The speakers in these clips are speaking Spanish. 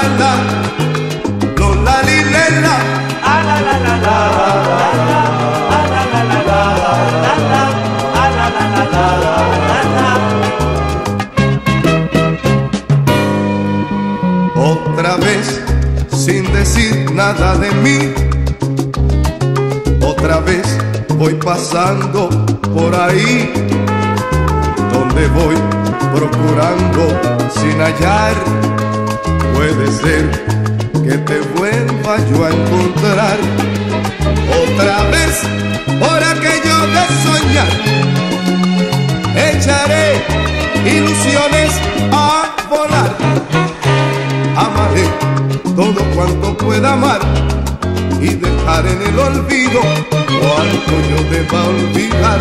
la, lo la li le la, ah la la la la, ah la la la la, la la, ah la la la la, la la. Otra vez sin decir nada de mí, otra vez voy pasando por ahí, donde voy procurando sin hallar. Puede ser que te vuelva yo a encontrar otra vez por aquello de soñar. Echaré ilusiones a volar, amaré todo cuanto pueda amar y dejar en el olvido cuanto yo deba olvidar.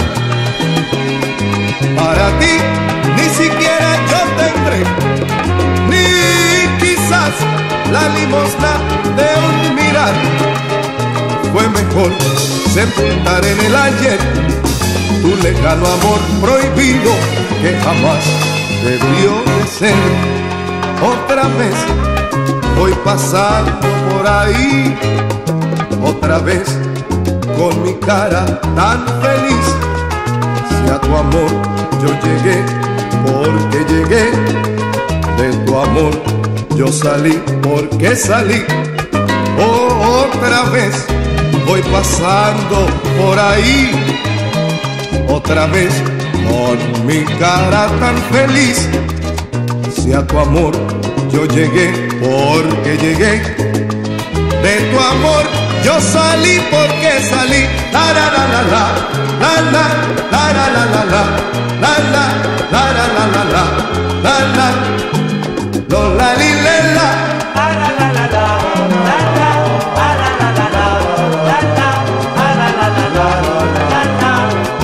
Para ti ni siquiera yo tendré, ni quizás la limosna de un mirar. Fue mejor sepultar en el ayer tu lejano amor prohibido que jamás debió de ser. Otra vez voy pasando por ahí, otra vez con mi cara tan feliz. Si a tu amor yo llegué, porque llegué, de tu amor yo salí, porque salí. Oh, otra vez voy pasando por ahí, otra vez con mi cara tan feliz. Si a tu amor yo llegué, porque llegué, de tu amor yo salí, porque salí. La la la la la, la la la la la la la, la la la la la la la, la la, lo la li le la, Ah la la la la, la la, ah la la la la, la la, ah la la la la, la la.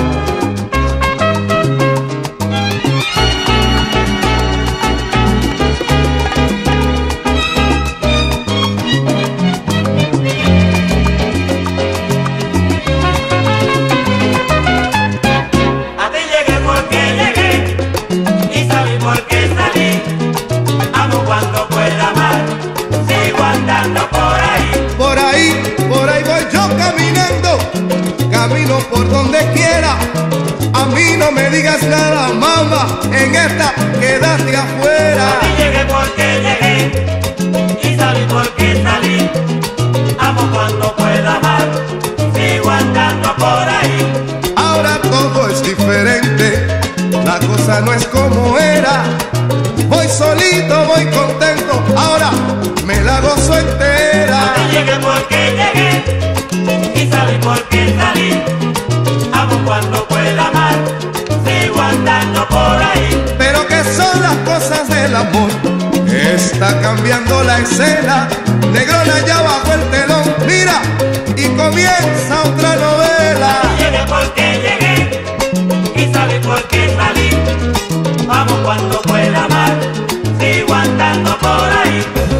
A ti llegué porque llegué y salí porque salí. Amo cuando pueda amar, sigo andando por ahí. por ahí voy yo caminando, camino por donde quiera. A mí no me digas nada, mamá, en esta quédate afuera. A ti llegué porque llegué y salí porque salí. Amo cuando pueda amar, sigo andando por ahí. Ahora todo es diferente, la cosa no es como era. Voy solito, voy contento, ahora me la gozo entera. A ti llegué porque llegué y salí porque salí. Amo cuando pueda amar, sigo andando por ahí. Pero que son las cosas del amor, está cambiando la escena. Negrona ya bajo el telón, mira, y comienza otra novela. A ti llegué porque llegué y salí porque salí. Amo cuando pueda amar, sigo andando por ahí.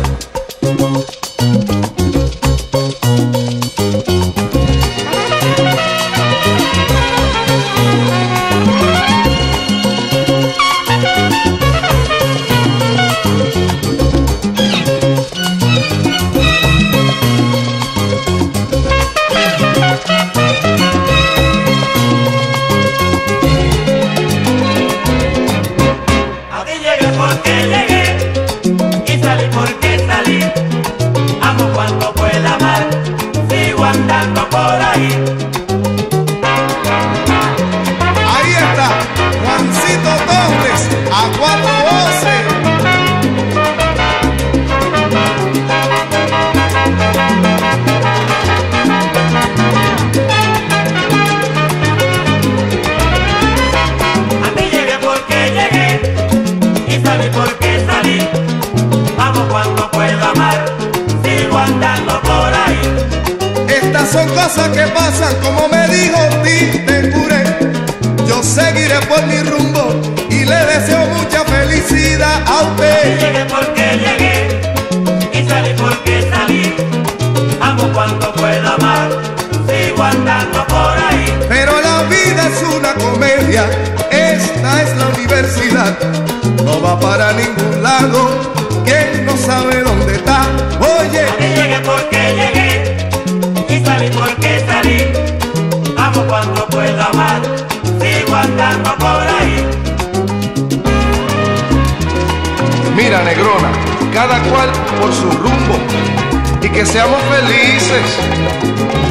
A ti llegué porque llegué y salí porque salí. Amo cuando pueda amar, sigo andando por ahí. Ahí está, Juancito Torres, a 4 voces. A ti llegué porque llegué y salí porque salí. Amo cuando pueda amar, sigo andando por ahí. Estas son cosas que pasan, como me dijo Tite Curé. Yo seguiré por mi rumbo y le deseo mucha felicidad a A ti usted. llegué porque llegué y salí porque salí. Amo cuando pueda amar, sigo andando por ahí. Pero la vida es una comedia, esta es la universidad. No va para ningún lado, quien no sabe dónde está. andando por ahí. Mira, negrona, cada cual por su rumbo y que seamos felices.